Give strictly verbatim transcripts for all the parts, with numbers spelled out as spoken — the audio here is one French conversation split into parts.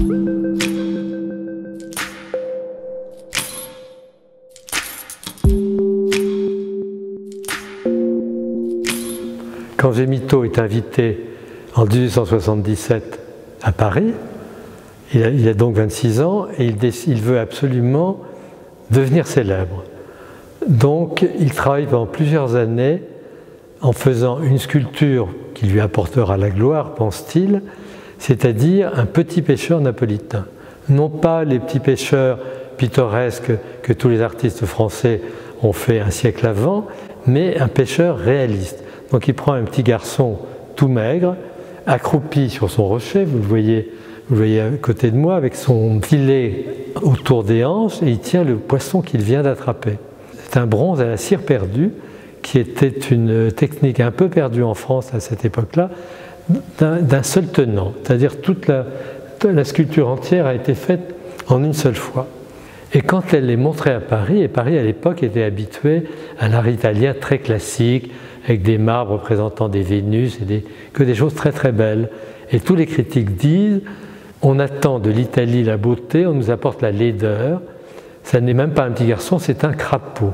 Quand Gemito est invité en mille huit cent soixante-dix-sept à Paris, il a, il a donc vingt-six ans et il, décide, il veut absolument devenir célèbre. Donc il travaille pendant plusieurs années en faisant une sculpture qui lui apportera la gloire, pense-t-il, c'est-à-dire un petit pêcheur napolitain. Non pas les petits pêcheurs pittoresques que tous les artistes français ont fait un siècle avant, mais un pêcheur réaliste. Donc il prend un petit garçon tout maigre, accroupi sur son rocher, vous le voyez, vous le voyez à côté de moi, avec son filet autour des hanches, et il tient le poisson qu'il vient d'attraper. C'est un bronze à la cire perdue, qui était une technique un peu perdue en France à cette époque-là, d'un seul tenant. C'est-à-dire toute la, toute la sculpture entière a été faite en une seule fois. Et quand elle est montrée à Paris, et Paris à l'époque était habitué à l'art italien très classique, avec des marbres représentant des Vénus, et des, que des choses très très belles. Et tous les critiques disent, on attend de l'Italie la beauté, on nous apporte la laideur, ça n'est même pas un petit garçon, c'est un crapaud.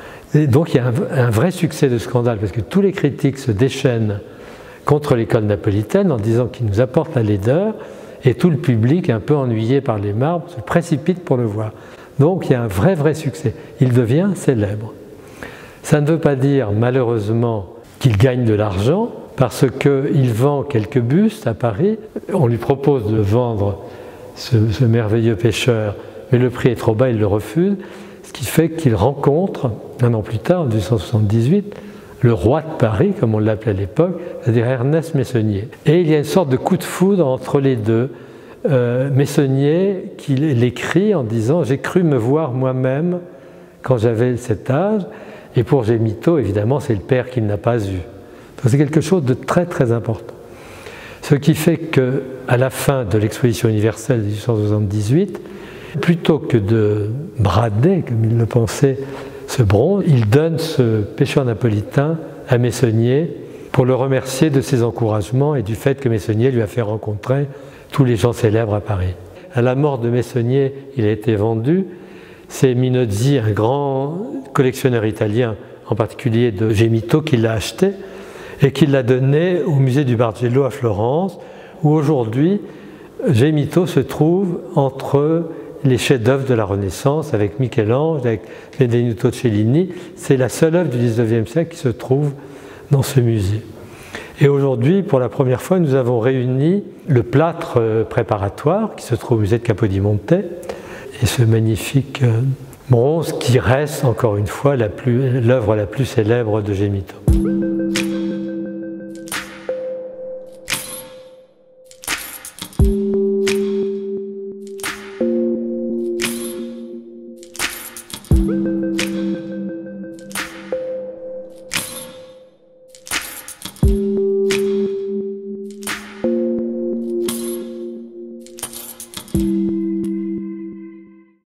Et donc il y a un, un vrai succès de scandale, parce que tous les critiques se déchaînent contre l'école napolitaine en disant qu'il nous apporte la laideur, et tout le public, un peu ennuyé par les marbres, se précipite pour le voir. Donc il y a un vrai vrai succès, il devient célèbre. Ça ne veut pas dire, malheureusement, qu'il gagne de l'argent, parce qu'il vend quelques bustes à Paris. On lui propose de vendre ce, ce merveilleux pêcheur, mais le prix est trop bas, il le refuse, ce qui fait qu'il rencontre, un an plus tard, en mille huit cent soixante-dix-huit, le roi de Paris, comme on l'appelait à l'époque, c'est-à-dire Ernest Meissonier. Et il y a une sorte de coup de foudre entre les deux. Euh, Meissonier, qui l'écrit en disant « J'ai cru me voir moi-même quand j'avais cet âge », et pour Gemito, évidemment, c'est le père qu'il n'a pas eu. C'est quelque chose de très très important. Ce qui fait qu'à la fin de l'exposition universelle de mille huit cent soixante-dix-huit, plutôt que de brader, comme il le pensait, ce bronze, il donne ce pêcheur napolitain à Meissonier pour le remercier de ses encouragements et du fait que Meissonier lui a fait rencontrer tous les gens célèbres à Paris. À la mort de Meissonier, il a été vendu. C'est Minozzi, un grand collectionneur italien, en particulier de Gemito, qui l'a acheté et qui l'a donné au musée du Bargello à Florence, où aujourd'hui Gemito se trouve entre les chefs-d'œuvre de la Renaissance, avec Michel-Ange, avec Benvenuto Cellini. C'est la seule œuvre du dix-neuvième siècle qui se trouve dans ce musée. Et aujourd'hui, pour la première fois, nous avons réuni le plâtre préparatoire qui se trouve au musée de Capodimonte, et ce magnifique bronze qui reste, encore une fois, l'œuvre la, la plus célèbre de Gemito.